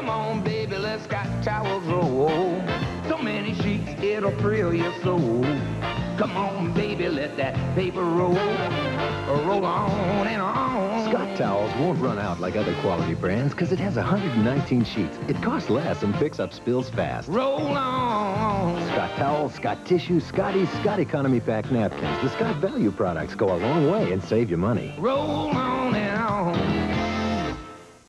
Come on, baby, let's Scott towels roll. So many sheets, it'll thrill your soul. Come on, baby, let that paper roll. Roll on and on. Scott Towels won't run out like other quality brands because it has 119 sheets. It costs less and picks up spills fast. Roll on. Scott Towels, Scott Tissue, Scotties, Scott Economy Pack napkins. The Scott Value products go a long way and save you money. Roll on and on.